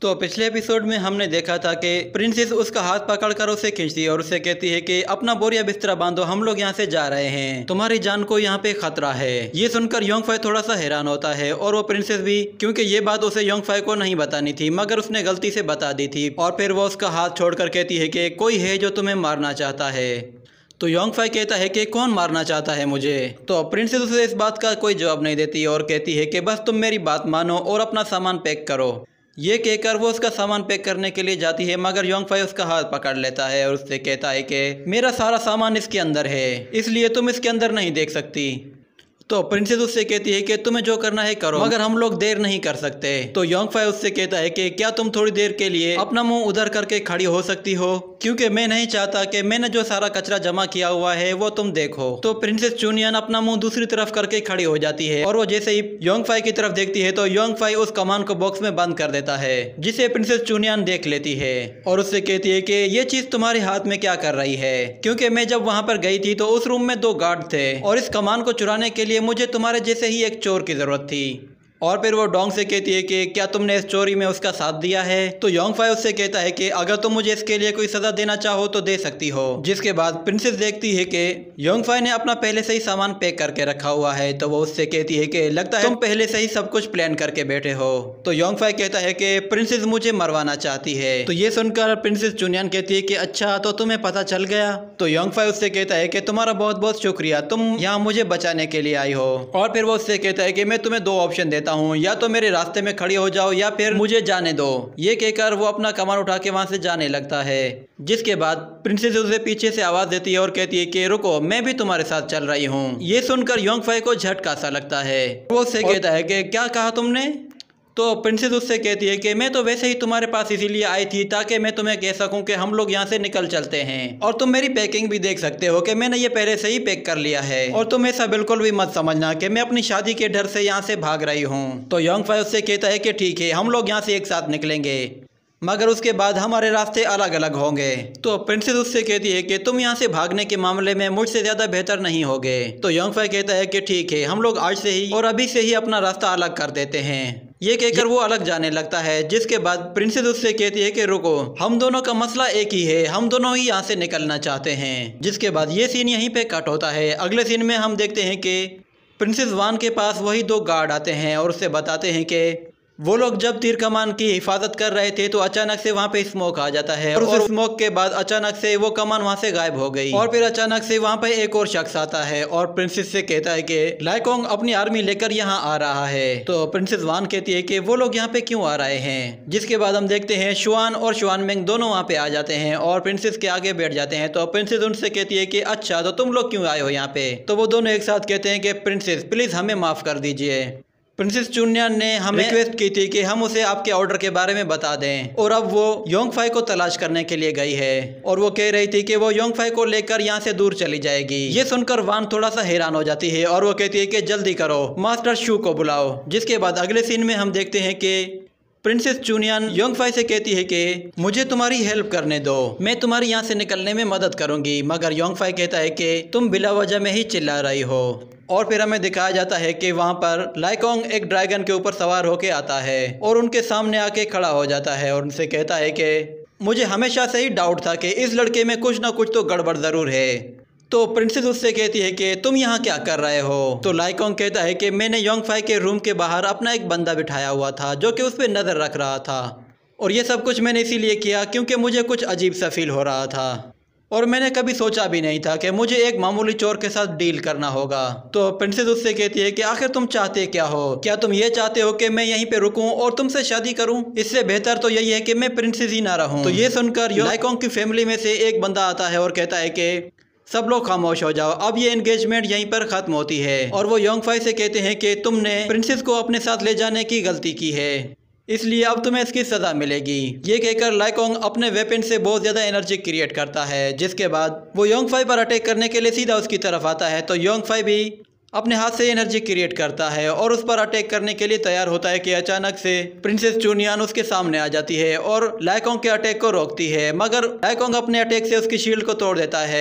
तो पिछले एपिसोड में हमने देखा था कि प्रिंसेस उसका हाथ पकड़कर उसे खींचती है और उसे कहती है कि अपना बोरिया बिस्तरा बांधो, हम लोग यहाँ से जा रहे हैं, तुम्हारी जान को यहाँ पे खतरा है। ये सुनकर योंगफाई थोड़ा सा हैरान होता है और वो प्रिंसेस भी, क्योंकि ये बात उसे योंगफाई को नहीं बतानी थी मगर उसने गलती से बता दी थी। और फिर वो उसका हाथ छोड़कर कहती है कि कोई है जो तुम्हें मारना चाहता है। तो योंगफाई कहता है कि कौन मारना चाहता है मुझे। तो प्रिंसेस उसे इस बात का कोई जवाब नहीं देती और कहती है कि बस तुम मेरी बात मानो और अपना सामान पैक करो। ये कहकर वो उसका सामान पैक करने के लिए जाती है मगर योंगफाई उसका हाथ पकड़ लेता है और उससे कहता है कि मेरा सारा सामान इसके अंदर है, इसलिए तुम इसके अंदर नहीं देख सकती। तो प्रिंसेस उससे कहती है कि तुम्हें जो करना है करो मगर हम लोग देर नहीं कर सकते। तो योंगफाई उससे कहता है कि क्या तुम थोड़ी देर के लिए अपना मुंह उधर करके खड़ी हो सकती हो, क्योंकि मैं नहीं चाहता कि मैंने जो सारा कचरा जमा किया हुआ है वो तुम देखो। तो प्रिंसेस चुनियन अपना मुंह दूसरी तरफ करके खड़ी हो जाती है और वो जैसे ही योंगफाई की तरफ देखती है तो योंगफाई उस कमान को बॉक्स में बंद कर देता है, जिसे प्रिंसेस चुनियन देख लेती है और उससे कहती है कि ये चीज तुम्हारे हाथ में क्या कर रही है, क्योंकि मैं जब वहां पर गई थी तो उस रूम में 2 गार्ड थे और इस कमान को चुराने के लिए मुझे तुम्हारे जैसे ही एक चोर की जरूरत थी। और फिर वो डोंग से कहती है कि क्या तुमने इस चोरी में उसका साथ दिया है। तो योंगफाई उससे कहता है कि अगर तुम मुझे इसके लिए कोई सजा देना चाहो तो दे सकती हो। जिसके बाद प्रिंसेस देखती है कि योंगफाई ने अपना पहले से ही सामान पैक करके रखा हुआ है। तो वो उससे कहती है कि लगता है तुम पहले से ही सब कुछ प्लान करके बैठे हो। तो योंगफाई कहता है कि प्रिंसेस मुझे मरवाना चाहती है। तो ये सुनकर प्रिंसेस चुनियन कहती है कि अच्छा, तो तुम्हें पता चल गया। तो योंगफाई उससे कहता है कि तुम्हारा बहुत बहुत शुक्रिया, तुम यहाँ मुझे बचाने के लिए आई हो। और फिर वो उससे कहता है कि मैं तुम्हें 2 ऑप्शन देता हूँ, या तो मेरे रास्ते में खड़ी हो जाओ या फिर मुझे जाने दो। ये कहकर वो अपना कमान उठा के वहां से जाने लगता है। जिसके बाद प्रिंसेस उसे पीछे से आवाज देती है और कहती है कि रुको, मैं भी तुम्हारे साथ चल रही हूँ। ये सुनकर योंगफाई को झटका सा लगता है। वो उससे कहता है कि क्या कहा तुमने। तो प्रिंसेस उससे कहती है कि मैं तो वैसे ही तुम्हारे पास इसीलिए आई थी ताकि मैं तुम्हें कह सकूं कि हम लोग यहाँ से निकल चलते हैं। और तुम मेरी पैकिंग भी देख सकते हो कि मैंने ये पहले से ही पैक कर लिया है। और तुम ऐसा बिल्कुल भी मत समझना कि मैं अपनी शादी के डर से यहाँ से भाग रही हूँ। तो योंगफाई उससे कहता है कि ठीक है, हम लोग यहाँ से एक साथ निकलेंगे मगर उसके बाद हमारे रास्ते अलग अलग होंगे। तो प्रिंसेस उससे कहती है कि तुम यहाँ से भागने के मामले में मुझसे ज्यादा बेहतर नहीं होगे। तो योंगफाई कहता है कि ठीक है, हम लोग आज से ही और अभी से ही अपना रास्ता अलग कर देते हैं। ये कहकर वो अलग जाने लगता है। जिसके बाद प्रिंसेस उससे कहती है कि रुको, हम दोनों का मसला एक ही है, हम दोनों ही यहाँ से निकलना चाहते हैं। जिसके बाद ये सीन यहीं पे कट होता है। अगले सीन में हम देखते हैं कि प्रिंसेस वान के पास वही 2 गार्ड आते हैं और उससे बताते हैं कि वो लोग जब तीर कमान की हिफाजत कर रहे थे तो अचानक से वहाँ पे स्मोक आ जाता है और उस स्मोक के बाद अचानक से वो कमान वहाँ से गायब हो गई। और फिर अचानक से वहाँ पे एक और शख्स आता है और प्रिंसेस से कहता है कि लाइकोंग अपनी आर्मी लेकर यहाँ आ रहा है। तो प्रिंसेस वान कहती है कि वो लोग यहाँ पे क्यों आ रहे हैं। जिसके बाद हम देखते हैं शुआन और शुआनमेंग दोनों वहाँ पे आ जाते हैं और प्रिंसेस के आगे बैठ जाते हैं। तो प्रिंसेस उनसे कहती है कि अच्छा, तो तुम लोग क्यों आए हो यहाँ पे। तो वो दोनों एक साथ कहते हैं कि प्रिंसेस प्लीज हमें माफ कर दीजिए। प्रिंसेस चुनियन ने हमें रिक्वेस्ट की थी कि हम उसे आपके ऑर्डर के बारे में बता दें और अब वो योंगफाई को तलाश करने के लिए गई है और वो कह रही थी कि वो योंगफाई को लेकर यहाँ से दूर चली जाएगी। ये सुनकर वान थोड़ा सा हैरान हो जाती है और वो कहती है कि जल्दी करो, मास्टर शू को बुलाओ। जिसके बाद अगले सीन में हम देखते हैं कि प्रिंसेस चुनियन योंगफाई से कहती है कि मुझे तुम्हारी हेल्प करने दो, मैं तुम्हारी यहाँ से निकलने में मदद करूंगी। मगर योंगफाई कहता है कि तुम बिला वजह में ही चिल्ला रही हो। और फिर हमें दिखाया जाता है कि वहाँ पर लाइकोंग एक ड्रैगन के ऊपर सवार होके आता है और उनके सामने आके खड़ा हो जाता है और उनसे कहता है कि मुझे हमेशा से ही डाउट था कि इस लड़के में कुछ ना कुछ तो गड़बड़ जरूर है। तो प्रिंसेस उससे कहती है कि तुम यहाँ क्या कर रहे हो। तो लाइकोंग कहता है कि मैंने योंगफाई के रूम के बाहर अपना एक बंदा बिठाया हुआ था जो कि उस पर नज़र रख रहा था और ये सब कुछ मैंने इसीलिए किया क्योंकि मुझे कुछ अजीब सा फील हो रहा था और मैंने कभी सोचा भी नहीं था कि मुझे एक मामूली चोर के साथ डील करना होगा। तो प्रिंसेस उससे कहती है कि आखिर तुम चाहते क्या हो, क्या तुम ये चाहते हो कि मैं यहीं पे रुकूं और तुमसे शादी करूं। इससे बेहतर तो यही है कि मैं प्रिंसेस ही ना रहूं। तो ये सुनकर लाइकोंग की फैमिली में से एक बंदा आता है और कहता है कि सब लोग खामोश हो जाओ, अब ये एंगेजमेंट यहीं पर खत्म होती है। और वो योंगफाई से कहते हैं कि तुमने प्रिंसेस को अपने साथ ले जाने की गलती की है, इसलिए अब तुम्हें इसकी सजा मिलेगी। ये कहकर लाइकोंग अपने वेपन से बहुत ज्यादा एनर्जी क्रिएट करता है। जिसके बाद वो योंगफाई पर अटैक करने के लिए सीधा उसकी तरफ आता है। तो योंगफाई भी अपने हाथ से एनर्जी क्रिएट करता है और उस पर अटैक करने के लिए तैयार होता है कि अचानक से प्रिंसेस चुनियन उसके सामने आ जाती है और लाइकोंग के अटैक को रोकती है। मगर लाइकोंग अपने अटैक से उसकी शील्ड को तोड़ देता है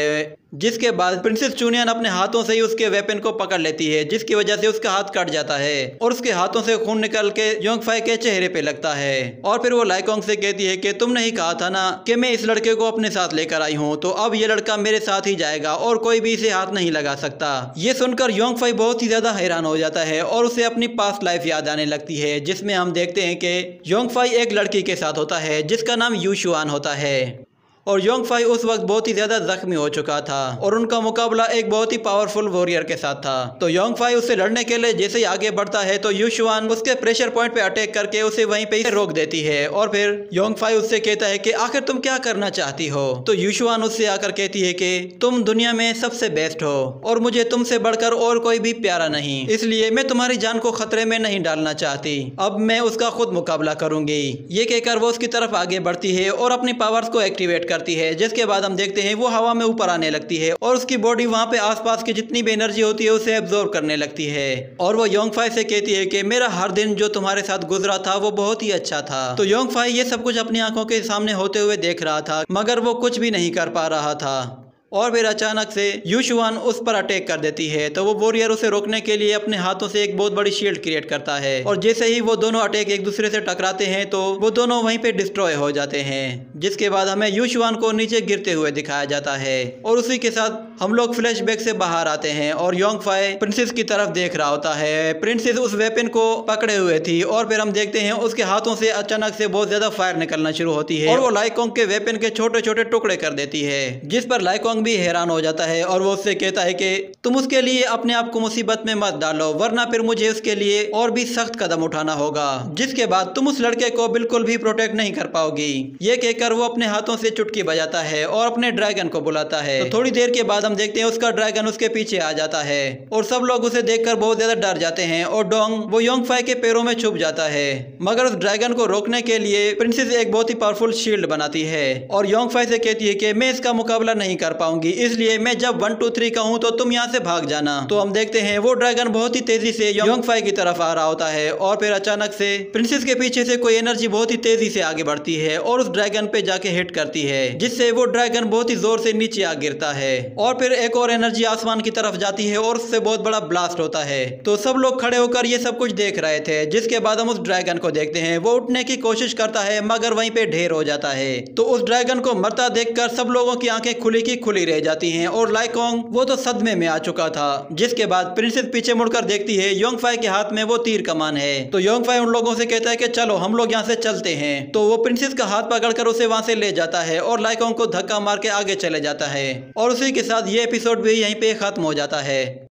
जिसके बाद प्रिंसेस चुनियन अपने हाथों से ही उसके वेपन को पकड़ लेती है, जिसकी वजह से उसका हाथ कट जाता है और उसके हाथों से खून निकल के योंगफाई के चेहरे पे लगता है। और फिर वो लाइकोंग से कहती है कि तुमने ही कहा था ना कि मैं इस लड़के को अपने साथ लेकर आई हूँ, तो अब ये लड़का मेरे साथ ही जाएगा और कोई भी इसे हाथ नहीं लगा सकता। ये सुनकर योंगफाई बहुत ही ज्यादा हैरान हो जाता है और उसे अपनी पास्ट लाइफ याद आने लगती है, जिसमें हम देखते हैं कि योंगफाई एक लड़की के साथ होता है जिसका नाम यू शुआन होता है और योंगफाई उस वक्त बहुत ही ज्यादा जख्मी हो चुका था और उनका मुकाबला एक बहुत ही पावरफुल वॉरियर के साथ था। तो योंगफाई उससे लड़ने के लिए जैसे ही आगे बढ़ता है तो यू शुआन उसके प्रेशर पॉइंट पे अटैक करके उसे वहीं पे रोक देती है और फिर योंगफाई उससे कहता है कि आखिर तुम क्या करना चाहती हो। तो यू शुआन उससे आकर कहती है कि तुम दुनिया में सबसे बेस्ट हो और मुझे तुमसे बढ़कर और कोई भी प्यारा नहीं, इसलिए मैं तुम्हारी जान को खतरे में नहीं डालना चाहती, अब मैं उसका खुद मुकाबला करूंगी। ये कहकर वो उसकी तरफ आगे बढ़ती है और अपनी पावर्स को एक्टिवेट करती है, जिसके बाद हम देखते हैं वो हवा में ऊपर आने लगती है और उसकी बॉडी वहां पे आसपास की जितनी भी एनर्जी होती है उसे एब्जॉर्ब करने लगती है और वो योंगफाई से कहती है कि मेरा हर दिन जो तुम्हारे साथ गुजरा था वो बहुत ही अच्छा था। तो योंगफाई ये सब कुछ अपनी आंखों के सामने होते हुए देख रहा था मगर वो कुछ भी नहीं कर पा रहा था और फिर अचानक से यू शुआन उस पर अटैक कर देती है। तो वो वॉरियर उसे रोकने के लिए अपने हाथों से एक बहुत बड़ी शील्ड क्रिएट करता है और जैसे ही वो दोनों अटैक एक दूसरे से टकराते हैं तो वो दोनों वहीं पे डिस्ट्रॉय हो जाते हैं, जिसके बाद हमें यू शुआन को नीचे गिरते हुए दिखाया जाता है और उसी के साथ हम लोग फ्लैशबैक से बाहर आते हैं और योंगफाई प्रिंसेस की तरफ देख रहा होता है। प्रिंसेस उस वेपन को पकड़े हुए थी और फिर हम देखते हैं उसके हाथों से अचानक से बहुत ज्यादा फायर निकलना शुरू होती है और वो लाइकोंग के वेपन के छोटे छोटे टुकड़े कर देती है, जिस पर लाइकोंग भी हैरान हो जाता है और वो उससे कहता है कि तुम उसके लिए अपने आप को मुसीबत में मत डालो वरना फिर मुझे उसके लिए और भी सख्त कदम उठाना होगा, जिसके बाद तुम उस लड़के को बिल्कुल भी प्रोटेक्ट नहीं कर पाओगी। ये कहकर वो अपने हाथों से चुटकी बजाता है और अपने ड्रैगन को बुलाता है। तो थोड़ी देर के बाद हम देखते हैं उसका ड्रैगन उसके पीछे आ जाता है और सब लोग उसे देखकर बहुत ज्यादा डर जाते हैं और डोंग वो योंगफाई के पैरों में छुप जाता है, मगर उस ड्रैगन को रोकने के लिए प्रिंसेस एक बहुत ही पावरफुल शील्ड बनाती है और योंगफाई से कहती है कि मैं इसका मुकाबला नहीं कर पाऊंगी, इसलिए मैं जब 1 2 3 कहूं तो तुम यहाँ से भाग जाना। तो हम देखते हैं वो ड्रैगन बहुत ही तेजी से योंगफाई की तरफ आ रहा होता है और फिर अचानक से प्रिंसेस के पीछे से कोई एनर्जी बहुत ही तेजी से आगे बढ़ती है और उस ड्रैगन पे जाके हिट करती है, जिससे वो ड्रैगन बहुत ही जोर से नीचे आ गिरता है और फिर एक और एनर्जी आसमान की तरफ जाती है और उससे बहुत बड़ा ब्लास्ट होता है। तो सब लोग खड़े होकर ये सब कुछ देख रहे थे, जिसके बाद हम उस ड्रैगन को देखते हैं वो उठने की कोशिश करता है मगर वहीं पे ढेर हो जाता है। तो उस ड्रैगन को मरता देखकर सब लोगों की आंखें खुली की खुली रह जाती हैं और लाइकोंग वो तो सदमे में आ चुका था। जिसके बाद प्रिंसेस पीछे मुड़कर देखती है योंगफाई के हाथ में वो तीर कमान है। तो योंगफाई उन लोगों से कहता है कि चलो हम लोग यहाँ से चलते हैं। तो वो प्रिंसेस का हाथ पकड़कर उसे वहां से ले जाता है और लाइकोंग को धक्का मार के आगे चले जाता है और उसी के साथ ये एपिसोड भी यहीं पे खत्म हो जाता है।